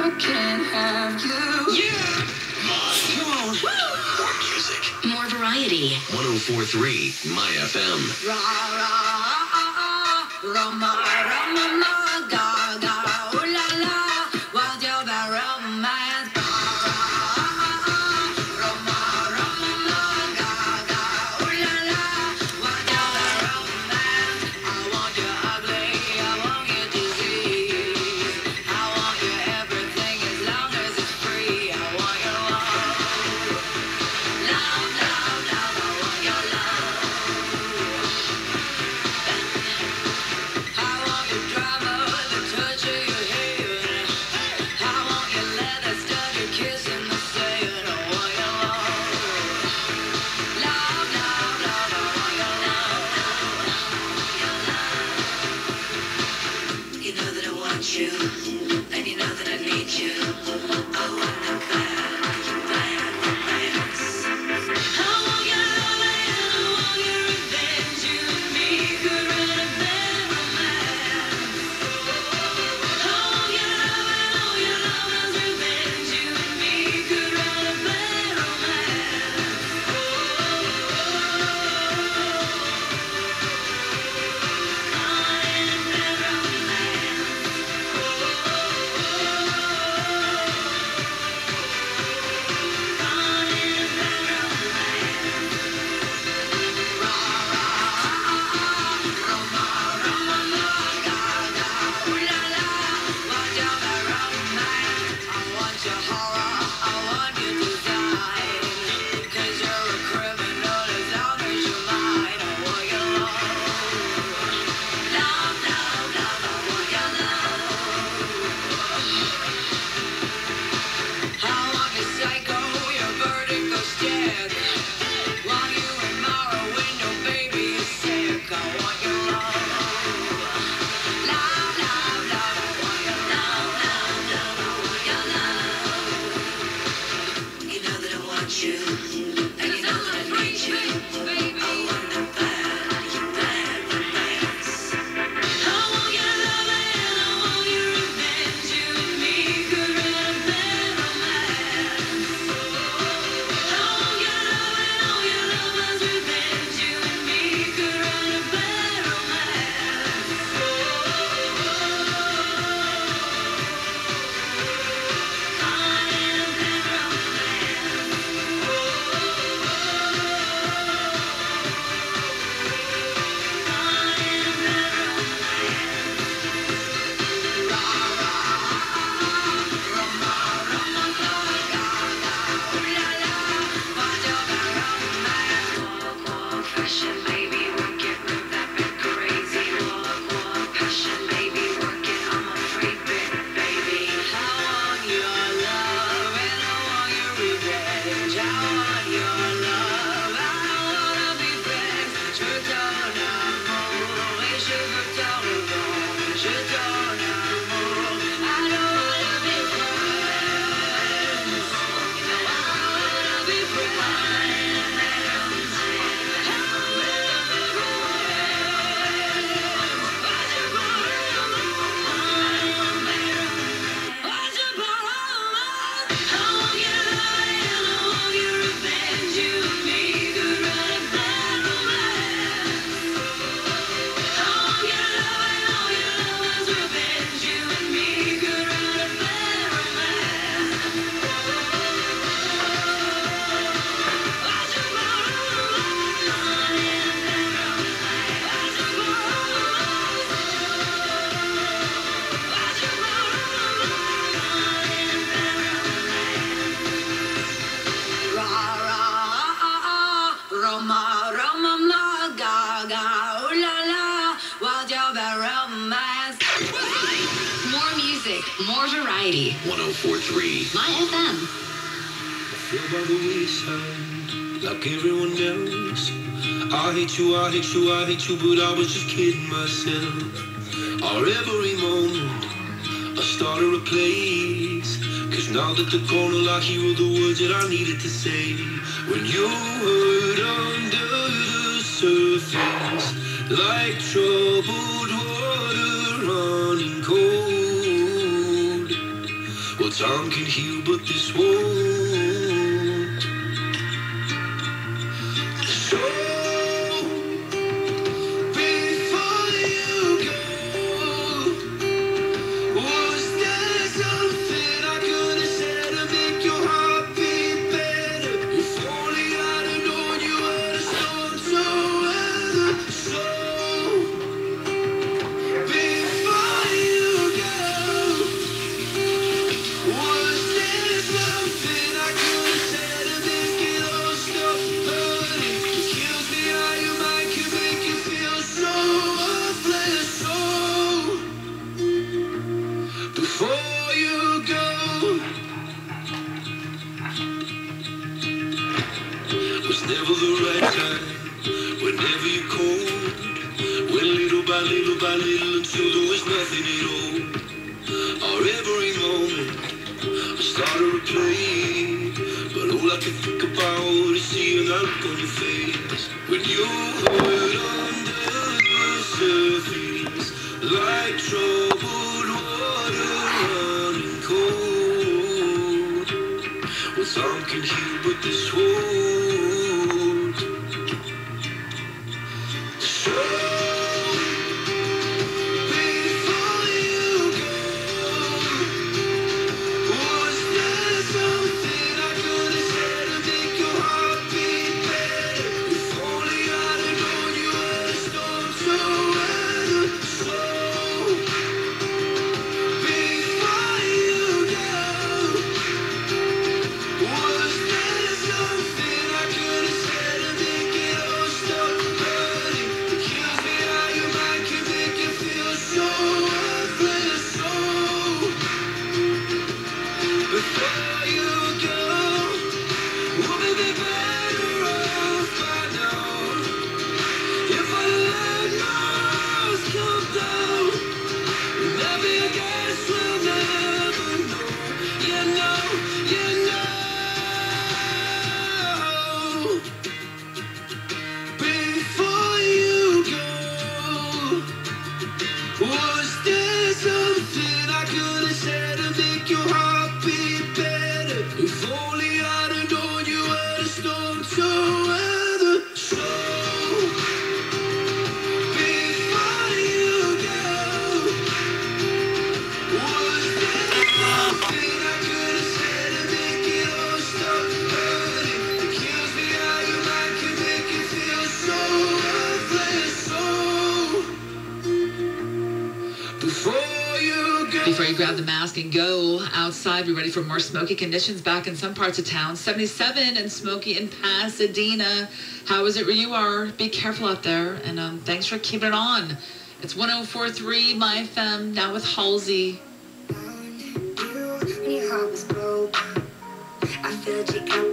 I can't have you. Yeah! Come on. More music. More variety. 104.3 MyFM. Ra, ra, Roma, Roma, ga, ga, ooh la la. What's your bad romance? Ra, Roma, Roma, ga, ga, ooh la la. What's your bad romance? I want you ugly, I want you disease. I want you everything as long as it's free. I want your love. Love, love, love, I want your love. I want your drama, the touch of your head. I want your leather studded kiss in the sand. I want your love. Love, love, love, I want your love. You know that I want you, and you know that I need you. I want the bad, bad romance. I want your love and I want your revenge. You and me could run a bad romance. I want your love and all your love's revenge. You and me could run a bad romance. More music, more variety. 104.3 MyFM. I feel by the wayside, like everyone else. I hate you, I hate you, I hate you, but I was just kidding myself. Our every moment, I started a place. Cause now that they're gone, all I hear are the words that I needed to say. When you hurt under the surface, like troubled water running cold. Well, What time can heal, but this won't. So before you go, was there something I could have said to make your heart beat better? If only I'd have known you were the storm to weather. So before you go, was there something I could have said to make it all stop hurting? It kills me how your mind can make you feel so worthless. So before you go, was never the right time. Whenever you called, went little by little until there was nothing at all. Or every moment I started to play, but all I could think about is seeing that look on your face when you hurt under the surface, like troubled water running cold. Well, some can heal, but this won't. So before you go, was there something I could have said to make your heart beat better? If only I'd have known you were the storm to weather. So before you go, was there something I could have said to make it all stop hurting? It kills me how your mind can make you feel so worthless. So before you go, would we be better off by now if I let my walls come down? Maybe I guess we'll never know. You know, you know. Before you go, was there something I could have said to make your heart beat better? If only I'd have known you were the storm to weather. So before you go, was there something I could have said to make it all stop hurting? It kills me how your mind can make you feel so worthless. So before you go. Before you grab the mask and go outside, be ready for more smoky conditions back in some parts of town. 77 and smoky in Pasadena. How is it where you are? Be careful out there. And thanks for keeping it on. It's 104.3 MyFM, now with Halsey. When your heart was broken, I filled you up